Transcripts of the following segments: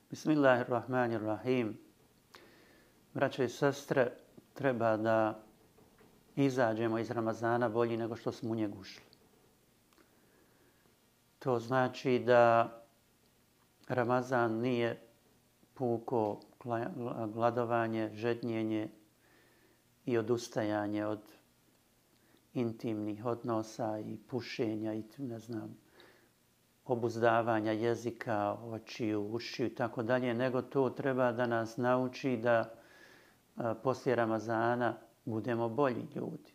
Bismillahirrahmanirrahim. Braćo i sestre, treba da izađemo iz Ramazana bolji nego što smo u njega ušli. To znači da Ramazan nije puko gladovanje, žednjenje i odustajanje od intimnih odnosa i pušenja i obuzdavanja jezika, očiju, ušiju i tako dalje, nego to treba da nas nauči da poslije Ramazana budemo bolji ljudi.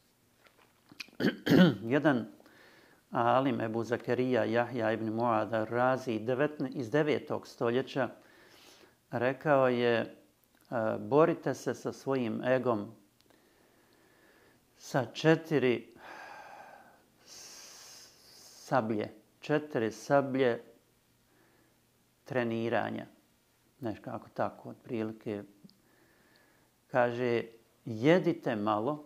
Jedan alim Ebu Zakarija Jahja ibn Muad ar-Razi iz 9. stoljeća rekao je: borite se sa svojim egom sa 4 sablje treniranja. Nekako tako, otprilike. Kaže, jedite malo,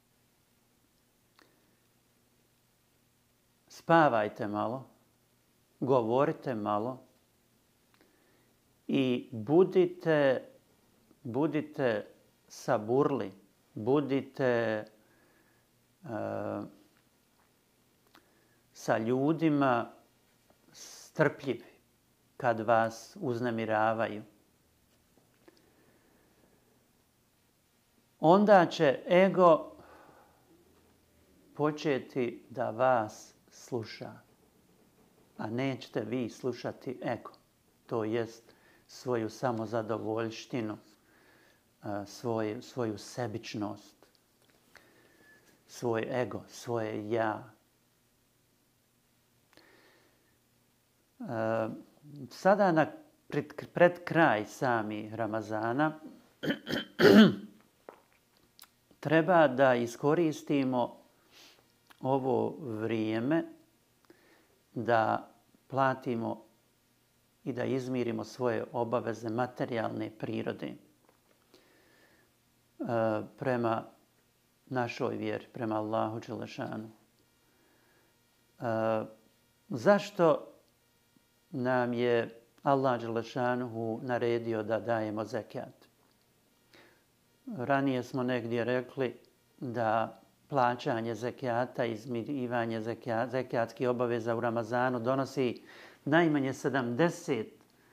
spavajte malo, govorite malo i budite saburli, budite sa ljudima strpljivi kad vas uznemiravaju. Onda će ego početi da vas sluša, a nećete vi slušati ego. To jest svoju samozadovoljštinu, svoju sebičnost, svoj ego, svoje ja. Sada pred kraj sami Ramazana treba da iskoristimo ovo vrijeme da platimo i da izmirimo svoje obaveze materijalne prirode prema našoj vjeri, prema Allahu dželešanu. Zašto nam je Allah dželešanu naredio da dajemo zekijat? Ranije smo negdje rekli da plaćanje zekijata, izmirivanje zekijatskih obaveza u Ramazanu donosi najmanje 70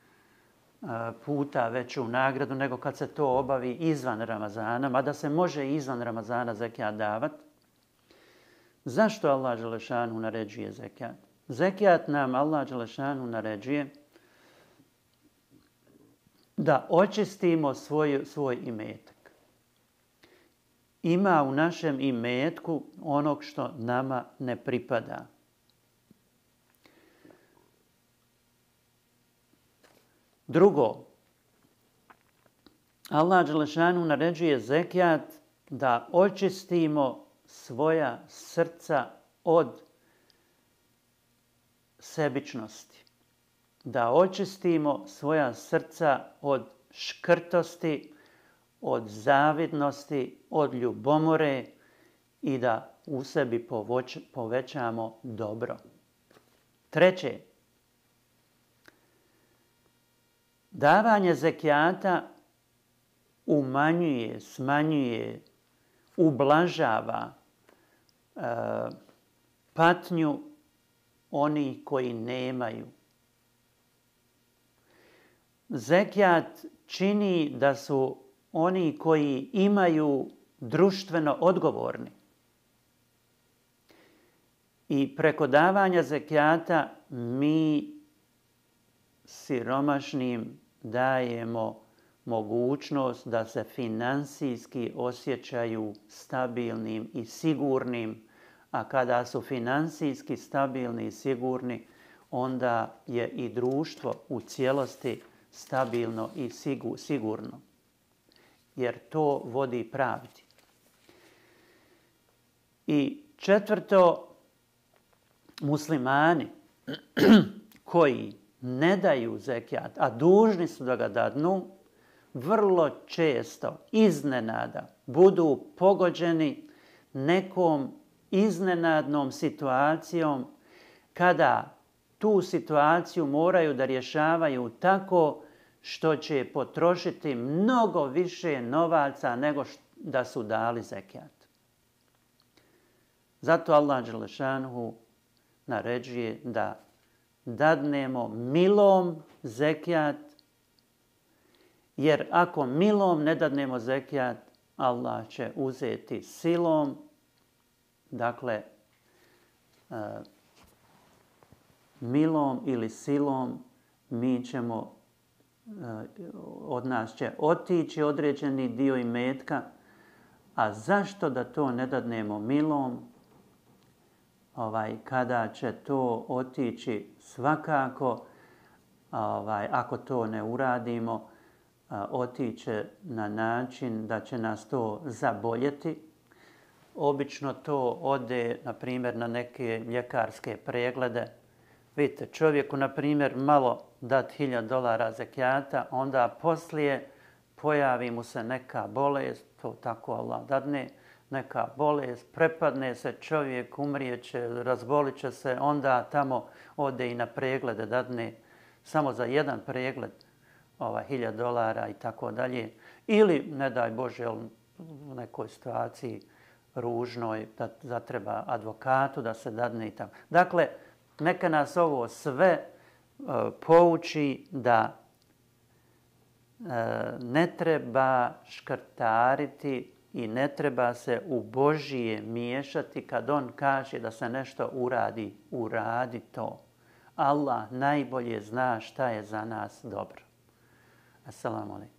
puta veću nagradu nego kad se to obavi izvan Ramazana, mada se može izvan Ramazana zekijat davati. Zašto Allah dželešanu naređuje zekijat? Zekijat nam Allah dželešanu naređuje da očistimo svoj imetak. Ima u našem imetku onog što nama ne pripada. Drugo, Allah dželešanu naređuje zekijat da očistimo svoja srca od sebičnosti. Da očistimo svoja srca od škrtosti, od zavidnosti, od ljubomore i da u sebi povećamo dobro. Treće, davanje zekijata umanjuje, smanjuje, ublažava patnju onih koji nemaju. Zekijat čini da su oni koji imaju društveno odgovorni. I preko davanja zekijata mi siromašnim dajemo mogućnost da se finansijski osjećaju stabilnim i sigurnim, a kada su finansijski stabilni i sigurni, onda je i društvo u cijelosti stabilno i sigurno. Jer to vodi pravdi. I četvrto, muslimani koji ne daju zekijat, a dužni su da ga dadnu, vrlo često iznenada budu pogođeni nekom iznenadnom situacijom kada tu situaciju moraju da rješavaju tako što će potrošiti mnogo više novaca nego da su dali zekijat. Zato Allah dželešanuhu naređuje da dadnemo milom zekijat, jer ako milom ne dadnemo zekijat, Allah će uzeti silom. Dakle, milom ili silom od nas će otići određeni dio imetka. A zašto da to ne dadnemo milom? Kada će to otići svakako, ako to ne uradimo, otiće na način da će nas to zaboljeti. Obično to ode, na primjer, na neke ljekarske preglede. Vidite, čovjeku, na primjer, malo dati $1000 zekijata, onda poslije pojavi mu se neka bolest, to tako Allah dadne, neka bolest, prepadne se čovjek, umrijeće, razbolit će se, onda tamo ode i na preglede, dadne samo za jedan pregled $1000 i tako dalje. Ili, ne daj Bože, u nekoj situaciji ružnoj, da zatreba advokatu da se dadne i tako. Dakle, neka nas ovo sve pouči da ne treba škrtariti i ne treba se u Božije miješati kad on kaže da se nešto uradi. Uradi to. Allah najbolje zna šta je za nas dobro. Assalamu alaikum.